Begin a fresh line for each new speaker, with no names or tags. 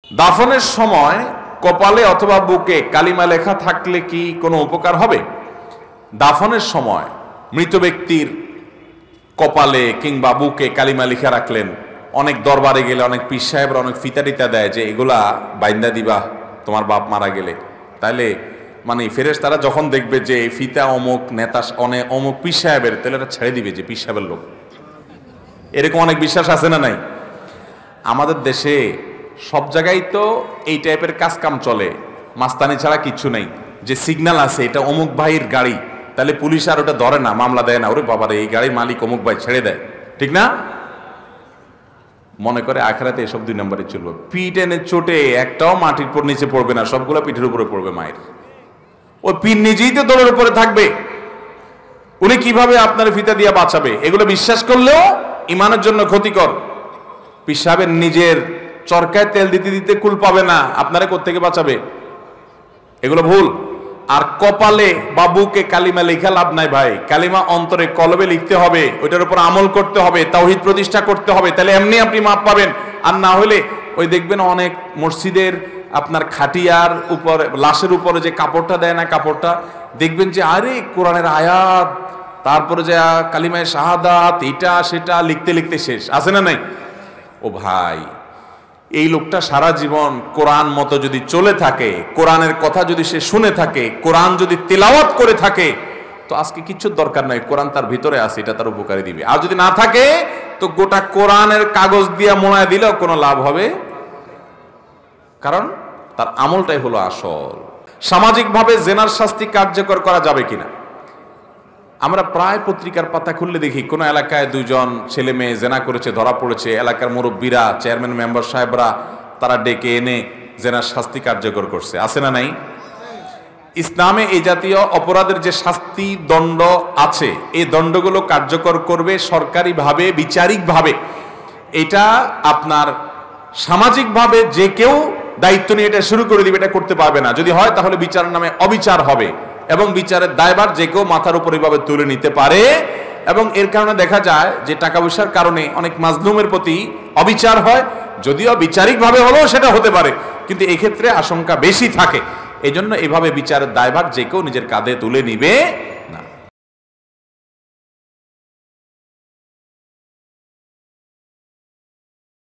দাফনের সময় কপালে অথবা বুকে কালিমা লেখা থাকলে কি কোনো উপকার হবে? দাফনের সময় মৃত ব্যক্তির কপালে কিংবা বুকে কালিমা লিখে রাখলেন। অনেক দরবারে গেলে অনেক পীর সাহেবরা অনেক ফিতা টিতা দেয় যে এগুলা বাইন্দা দিবা তোমার বাপ মারা গেলে, তাইলে মানে ফেরেশতারা যখন দেখবে যে এই ফিতা অমুক নেতা অমুক পীর সাহেবের, তাহলে এটা ছেড়ে দিবে যে পীর সাহেবের লোক। এরকম অনেক বিশ্বাস আছে না নাই? আমাদের দেশে সব জায়গায় তো এই টাইপের কাজ কাম চলে, মাস্তানি ছাড়া কিচ্ছু নেই। যে সিগন্যাল আছে এটা অমুক ভাইয়ের গাড়ি, তাহলে পুলিশ আর ওটা ধরে না, মামলা দেয় না। ওরে বাবারে, এই গাড়ির মালিক অমুক ভাই, ছেড়ে দেয়, ঠিক না? মনে করে আখেরাতে এসব 2 নম্বরে চলবে। পিঠ এনে চোটে একটাও মাটির পর নিচে পড়বে না, সবগুলো পিঠের উপরে পড়বে মায়ের। ওই পিঠ নিজেই তো দৌড়ের উপরে থাকবে, উনি কিভাবে আপনার ফিতা দিয়ে বাঁচাবে? এগুলো বিশ্বাস করলেও ইমানের জন্য ক্ষতিকর। পীর সাহেবের নিজের চরকায় তেল দিতে দিতে কুল পাবে না, আপনারা কোত্থেকে বাঁচাবে? এগুলো ভুল। আর কপালে বা বুকে কালিমা লেখা লাভ নাই ভাই। কালিমা অন্তরে কলবে লিখতে হবে, ওইটার উপর আমল করতে হবে, তাওহীদ প্রতিষ্ঠা করতে হবে, তাহলে এমনি আপনি মাপ পাবেন। আর না হলে ওই দেখবেন অনেক মসজিদের আপনার খাটিয়ার উপর, লাশের উপরে যে কাপড়টা দেয় না, কাপড়টা দেখবেন যে আরে কোরআনের আয়াত, তারপরে যে কালিমায়ে শাহাদাত, এটা সেটা লিখতে লিখতে শেষ, আছে না নাই? ও ভাই, এই লোকটা সারা জীবন কোরআন মতো যদি চলে থাকে, কোরআনের কথা যদি সে শুনে থাকে, কোরআন যদি তেলাওয়াত করে থাকে, তো আজকে কিচ্ছুর দরকার নাই, কোরআন তার ভিতরে আছে, এটা তার উপকারে দিবে। আর যদি না থাকে তো গোটা কোরআনের কাগজ দিয়া মোড়ায় দিলেও কোনো লাভ হবে, কারণ তার আমলটাই হলো আসল। সামাজিকভাবে জেনার শাস্তি কার্যকর করা যাবে কিনা? আমরা প্রায় পত্রিকার পাতা খুললে দেখি কোন এলাকায় 2 জন ছেলে মেয়ে জেনা করেছে, ধরা পড়েছে। এলাকার মুরব্বীরা, চেয়ারম্যান, মেম্বার সাহেবরা তারা ডেকে এনে জেনার শাস্তি কার্যকর করছে, আছে না নাই? ইসলামে এই জাতীয় অপরাধের যে শাস্তি দণ্ড আছে, এই দণ্ডগুলো কার্যকর করবে সরকারিভাবে, বিচারিকভাবে। এটা আপনার সামাজিকভাবে যে কেউ দায়িত্ব নিয়ে এটা শুরু করে দিবে, এটা করতে পারবে না। যদি হয় তাহলে বিচারের নামে অবিচার হবে, এবং বিচারের দায়ভার যে কেউ মাথার উপর এইভাবে তুলে নিতে পারে। এবং এর কারণে দেখা যায় যে টাকা পয়সার কারণে অনেক মাজলুমের প্রতি অবিচার হয়, যদিও বিচারিকভাবে হলেও সেটা হতে পারে, কিন্তু এক্ষেত্রে আশঙ্কা বেশি থাকে। এই জন্য এভাবে বিচারের দায়ভার যে কেউ নিজের কাঁধে তুলে নিবে,